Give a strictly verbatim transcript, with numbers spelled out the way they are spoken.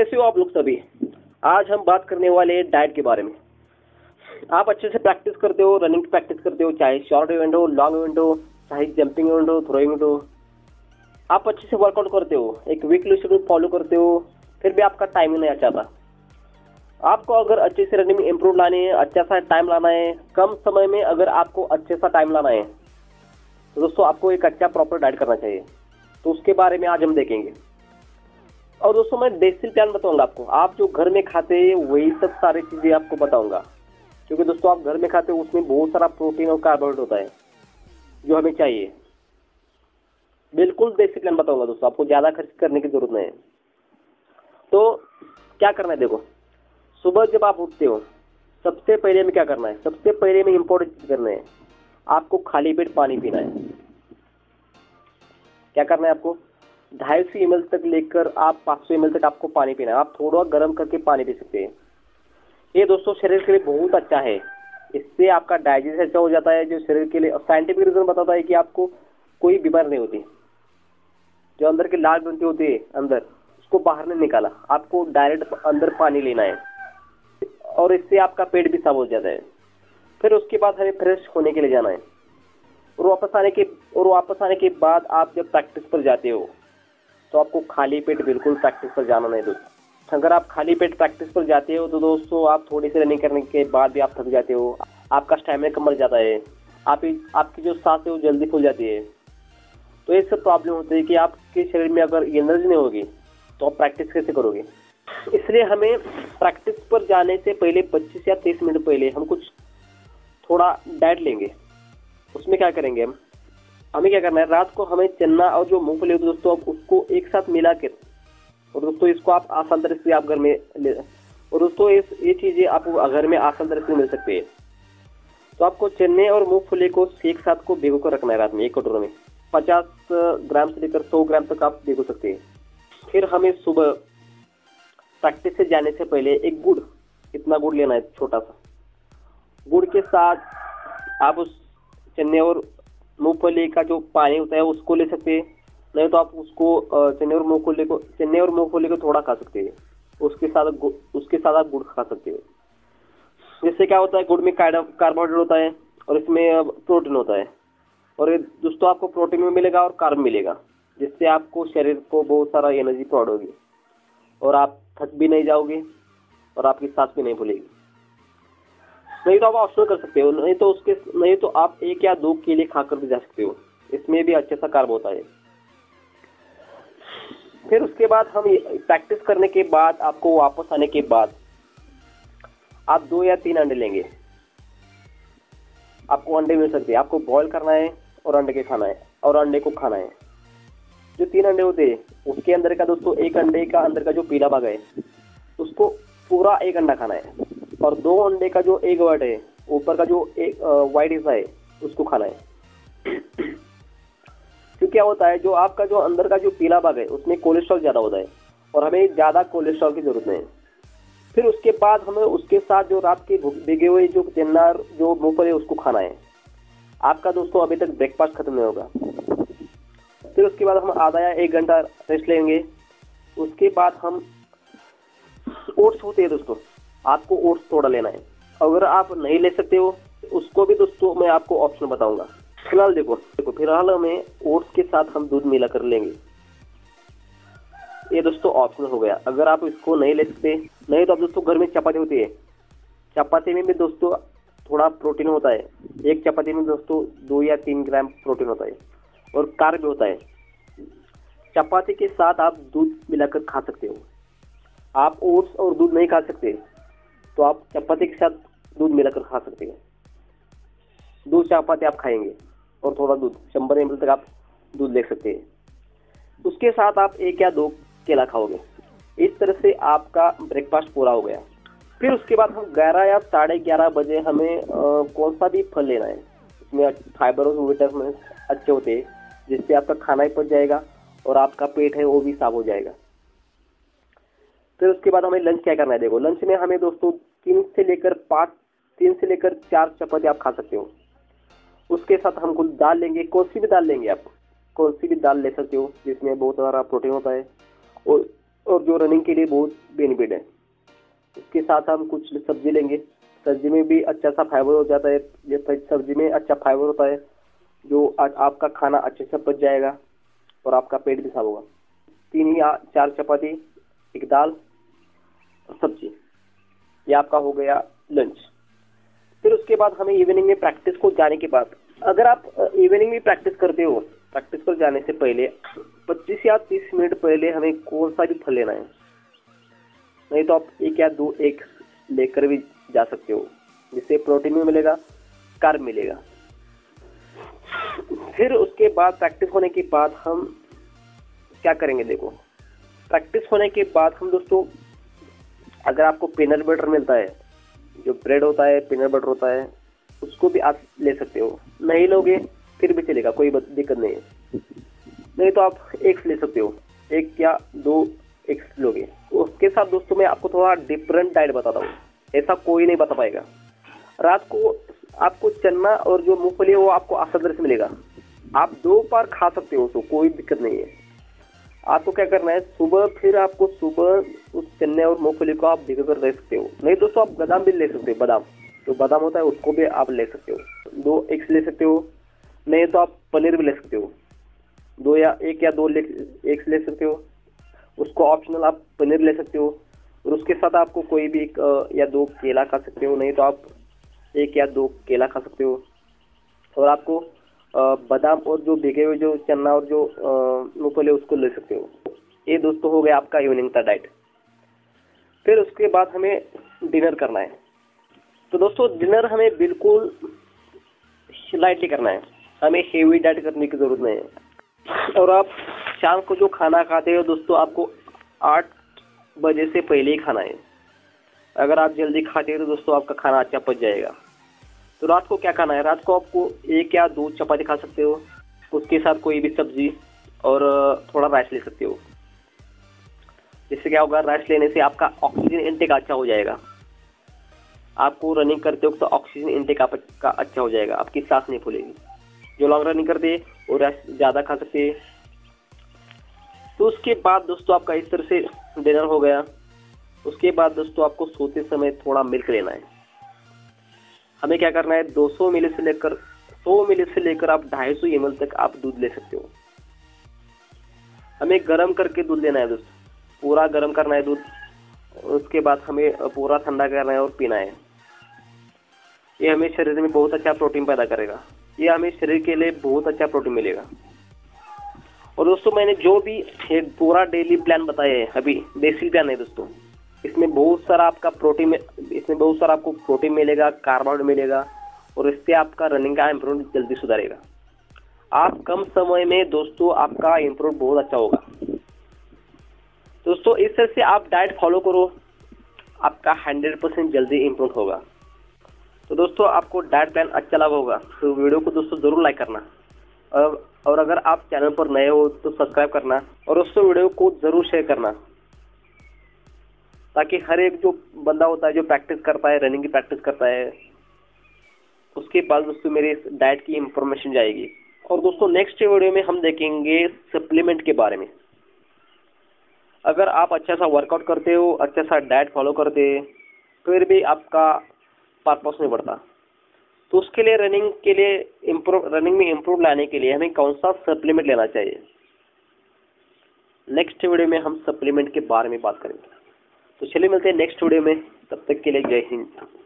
कैसे हो आप लोग सभी। आज हम बात करने वाले हैं डाइट के बारे में। आप अच्छे से प्रैक्टिस करते हो, रनिंग प्रैक्टिस करते हो, चाहे शॉर्ट इवेंट हो, लॉन्ग इवेंट हो, चाहे जंपिंग इवेंट हो, थ्रोइंग इवेंट हो, आप अच्छे से वर्कआउट करते हो, एक वीकली शेड्यूल फॉलो करते हो, फिर भी आपका टाइम ही नहीं आता। आपको अगर अच्छे से रनिंग में इम्प्रूव लाने हैं, अच्छा सा टाइम लाना है, कम समय में अगर आपको अच्छे सा टाइम लाना है तो दोस्तों आपको एक अच्छा प्रॉपर डाइट करना चाहिए। तो उसके बारे में आज हम देखेंगे। और दोस्तों मैं देसी प्लान बताऊंगा आपको। आप जो घर में खाते हैं वही सब सारी चीजें आपको बताऊंगा, क्योंकि दोस्तों आप घर में खाते हो उसमें बहुत सारा प्रोटीन और कार्बोहाइड्रेट होता है जो हमें चाहिए। बिल्कुल देसी प्लान बताऊंगा दोस्तों, आपको ज्यादा खर्च करने की जरूरत नहीं है। तो क्या करना है देखो, सुबह जब आप उठते हो सबसे पहले में क्या करना है, सबसे पहले में इंपॉर्टेंट चीज करना है, आपको खाली पेट पानी पीना है। क्या करना है आपको, ढाई सौ एम एल तक लेकर आप पाँच सौ एम एल तक आपको पानी पीना है। आप थोड़ा गर्म करके पानी पी सकते हैं। ये दोस्तों शरीर के लिए बहुत अच्छा है, इससे आपका डाइजेशन अच्छा हो जाता है। जो शरीर के लिए साइंटिफिक रीजन बताता है कि आपको कोई बीमारी नहीं होती। जो अंदर की लाल ग्रंथि होती है अंदर, उसको बाहर नहीं निकाला, आपको डायरेक्ट अंदर पानी लेना है और इससे आपका पेट भी साफ हो जाता है। फिर उसके बाद हमें फ्रेश होने के लिए जाना है और वापस आने के और वापस आने के बाद आप जब प्रैक्टिस पर जाते हो तो आपको खाली पेट बिल्कुल प्रैक्टिस पर जाना नहीं दोस्तों। अगर आप खाली पेट प्रैक्टिस पर जाते हो तो दोस्तों आप थोड़ी सी रनिंग करने के बाद भी आप थक जाते हो, आपका स्टैमिना कम बढ़ जाता है, आप आपकी जो सांस है वो जल्दी फूल जाती है। तो ये सब प्रॉब्लम होती है कि आपके शरीर में अगर एनर्जी नहीं होगी तो आप प्रैक्टिस कैसे करोगे। इसलिए हमें प्रैक्टिस पर जाने से पहले पच्चीस या तीस मिनट पहले हम कुछ थोड़ा डाइट लेंगे। उसमें क्या करेंगे हम हमें क्या करना है, रात को हमें चना और जो मूंगफली होती है दोस्तों आप उसको एक साथ मिला कर, और दोस्तों इसको आप आसान तरह से आप घर में ले, और दोस्तों इस ये चीजें आपको घर में आसान तरह से मिल सकती है। तो आपको चने और मूंगफली को एक साथ को भिगो कर रखना है रात में एक कटोरे में। पचास ग्राम से लेकर सौ ग्राम तक आप भिगो सकते हैं। फिर हमें सुबह प्रैक्टिस से जाने से पहले एक गुड़, इतना गुड़ लेना है छोटा सा। गुड़ के साथ आप उस चने और मूंगफली का जो पानी होता है उसको ले सकते हैं, नहीं तो आप उसको चने और मूंगफली को चने और मूंगफली को थोड़ा खा सकते हैं। उसके साथ उसके साथ आप गुड़ खा सकते हैं। जिससे क्या होता है, गुड़ में कार्बोहाइड्रेट होता है और इसमें प्रोटीन होता है, और दोस्तों आपको प्रोटीन भी मिलेगा और कार्ब मिलेगा, जिससे आपको शरीर को बहुत सारा एनर्जी प्रोवाइड होगी और आप थक भी नहीं जाओगे और आपकी सांस भी नहीं फूलेगी। नहीं तो आप ऑप्शनल कर सकते हो, नहीं तो उसके नहीं तो आप एक या दो केले खाकर भी जा सकते हो, इसमें भी अच्छा सा कार्ब होता है। फिर उसके बाद हम प्रैक्टिस करने के बाद आपको वापस आने के बाद आप दो या तीन अंडे लेंगे। आपको अंडे मिल सकते हैं, आपको बॉईल करना है और अंडे के खाना है और अंडे को खाना है। जो तीन अंडे होते हैं उसके अंदर का दोस्तों एक अंडे का अंदर का जो पीला भाग है उसको पूरा एक अंडा खाना है, और दो अंडे का जो एक वाइट है ऊपर का जो एक वाइट हिस्सा है उसको खाना है। क्योंकि क्या होता है, जो आपका जो अंदर का जो पीला भाग है उसमें कोलेस्ट्रॉल ज्यादा होता है और हमें ज्यादा कोलेस्ट्रॉल की जरूरत नहीं है। फिर उसके बाद हमें उसके साथ जो रात के भिगे हुए जो चना जो मूंगफली है उसको खाना है। आपका दोस्तों अभी तक ब्रेकफास्ट खत्म नहीं होगा। फिर उसके बाद हम आधा या एक घंटा रेस्ट लेंगे। उसके बाद हम ओट्स होते हैं दोस्तों, आपको ओट्स थोड़ा लेना है। अगर आप नहीं ले सकते हो उसको भी दोस्तों मैं आपको ऑप्शन बताऊंगा। फिलहाल देखो देखो फिलहाल हमें ओट्स के साथ हम दूध मिला कर लेंगे। ये दोस्तों ऑप्शन हो गया। अगर आप इसको नहीं ले सकते, नहीं तो आप दोस्तों घर में चपाती होती है, चपाती में भी दोस्तों थोड़ा प्रोटीन होता है। एक चपाती में दोस्तों दो या तीन ग्राम प्रोटीन होता है और कार्ब भी होता है। चपाती के साथ आप दूध मिलाकर खा सकते हो। आप ओट्स और दूध नहीं खा सकते तो आप चपाती के साथ दूध मिलाकर खा सकते हैं। दो चपाती आप खाएंगे और थोड़ा दूध, शंबर एम एल तक आप दूध ले सकते हैं। उसके साथ आप एक या दो केला खाओगे। इस तरह से आपका ब्रेकफास्ट पूरा हो गया। फिर उसके बाद हम ग्यारह या साढ़े ग्यारह बजे हमें आ, कौन सा भी फल लेना है। इसमें फाइबर और विटामिन अच्छे होते हैं, जिससे आपका खाना ही पच जाएगा और आपका पेट है वो भी साफ हो जाएगा। फिर उसके बाद हमें लंच क्या करना है, देखो लंच में हमें दोस्तों तीन से लेकर पाँच तीन से लेकर चार चपाती आप खा सकते हो। उसके साथ हम कुछ दाल लेंगे, कौन सी भी दाल लेंगे आप, कौन सी भी दाल ले सकते हो जिसमें बहुत सारा प्रोटीन होता है। और और जो रनिंग के लिए बहुत बेनिफिट है। इसके साथ हम कुछ सब्जी लेंगे, सब्जी में भी अच्छा सा फाइबर हो जाता है। जैसे सब्जी में अच्छा फाइबर होता है जो आपका खाना अच्छे से पच जाएगा और आपका पेट भी साफ होगा। तीन या चार चपाती, एक दाल और सब्जी, ये आपका हो गया लंच। फिर उसके बाद हमें इवनिंग में प्रैक्टिस को जाने के बाद, अगर आप इवनिंग में प्रैक्टिस करते हो, प्रैक्टिस पर जाने से पहले पच्चीस या तीस मिनट पहले हमें कौन सा भी फल लेना है। नहीं तो आप एक या दो एक लेकर भी जा सकते हो, जिससे प्रोटीन भी मिलेगा, कार्ब मिलेगा। फिर उसके बाद प्रैक्टिस होने के बाद हम क्या करेंगे, देखो प्रैक्टिस होने के बाद हम दोस्तों, अगर आपको पीनट बटर मिलता है, जो ब्रेड होता है पीनट बटर होता है, उसको भी आप ले सकते हो। नहीं लोगे फिर भी चलेगा, कोई दिक्कत नहीं है। नहीं तो आप एग्स ले सकते हो, एक या दो एग्स लोगे। उसके साथ दोस्तों मैं आपको थोड़ा डिफरेंट डाइट बताता हूँ, ऐसा कोई नहीं बता पाएगा। रात को आपको चना और जो मूंगफली है वो आपको आसानी से मिलेगा, आप दो बार खा सकते हो, तो कोई दिक्कत नहीं है। आपको क्या करना है, सुबह फिर आपको सुबह उस चने और मूंगफली को आप भिगो कर ले सकते हो। नहीं दोस्तों आप बादाम भी ले सकते हो, बादाम जो बादाम होता है उसको भी आप ले सकते हो, दो एग्स ले सकते हो। नहीं तो आप पनीर भी ले सकते हो, दो या एक या दो एग्स ले सकते हो, उसको ऑप्शनल आप पनीर ले सकते हो। और उसके साथ आपको कोई भी एक या दो केला खा सकते हो, नहीं तो आप एक या दो केला खा सकते हो। और आपको बादाम और जो भिगे हुए जो चना और जो मूंगफली उसको ले सकते हो। ये दोस्तों हो गया आपका इवनिंग का डाइट। फिर उसके बाद हमें डिनर करना है। तो दोस्तों डिनर हमें बिल्कुल लाइटली करना है, हमें हेवी डाइट करने की जरूरत नहीं है। और आप शाम को जो खाना खाते हो दोस्तों, आपको आठ बजे से पहले ही खाना है। अगर आप जल्दी खाते हो तो दोस्तों आपका खाना अच्छा पच जाएगा। तो रात को क्या खाना है, रात को आपको एक या दो चपाती खा सकते हो, उसके साथ कोई भी सब्जी और थोड़ा राइस ले सकते हो। जिससे क्या होगा, राइस लेने से आपका ऑक्सीजन इनटेक अच्छा हो जाएगा। आपको रनिंग करते हो तो ऑक्सीजन इनटेक आपका अच्छा हो जाएगा, आपकी सांस नहीं फूलेगी। जो लॉन्ग रनिंग करते हैं वो राइस ज़्यादा खा सकते हैं। तो उसके बाद दोस्तों आपका इस तरह से डिनर हो गया। उसके बाद दोस्तों आपको सोते समय थोड़ा मिल्क लेना है। हमें क्या करना है, दो सौ मिली से लेकर सौ मिली से लेकर आप ढाई सौ एम एल तक आप दूध ले सकते हो। हमें गर्म करके दूध लेना है दोस्तों, पूरा गर्म करना है दूध। उसके बाद हमें पूरा ठंडा करना है और पीना है। ये हमें शरीर में बहुत अच्छा प्रोटीन पैदा करेगा, ये हमें शरीर के लिए बहुत अच्छा प्रोटीन मिलेगा। और दोस्तों मैंने जो भी एक पूरा डेली प्लान बताया है, अभी बेसिक प्लान है दोस्तों, इसमें बहुत सारा आपका प्रोटीन इसमें बहुत सारा आपको प्रोटीन मिलेगा, कार्बोहाइड्रेट मिलेगा, और इससे आपका रनिंग का इम्प्रूवमेंट जल्दी सुधारेगा। आप कम समय में दोस्तों आपका इम्प्रूव बहुत अच्छा होगा। दोस्तों इस तरह से आप डाइट फॉलो करो, आपका हंड्रेड परसेंट जल्दी इम्प्रूव होगा। तो दोस्तों आपको डाइट प्लान अच्छा लगा होगा तो वीडियो को दोस्तों जरूर लाइक करना, और, और अगर आप चैनल पर नए हो तो सब्सक्राइब करना, और दोस्तों वीडियो को जरूर शेयर करना, ताकि हर एक जो बंदा होता है जो प्रैक्टिस करता है, रनिंग की प्रैक्टिस करता है, उसके पास दोस्तों मेरे डाइट की इंफॉर्मेशन जाएगी। और दोस्तों नेक्स्ट वीडियो में हम देखेंगे सप्लीमेंट के बारे में। अगर आप अच्छा सा वर्कआउट करते हो, अच्छा सा डाइट फॉलो करते हैं, फिर भी आपका पर्पस नहीं बढ़ता, तो उसके लिए रनिंग के लिए इम्प्रूव रनिंग में इम्प्रूव लाने के लिए हमें कौन सा सप्लीमेंट लेना चाहिए, नेक्स्ट वीडियो में हम सप्लीमेंट के बारे में बात करेंगे। तो चलिए मिलते हैं नेक्स्ट वीडियो में, तब तक के लिए जय हिंद।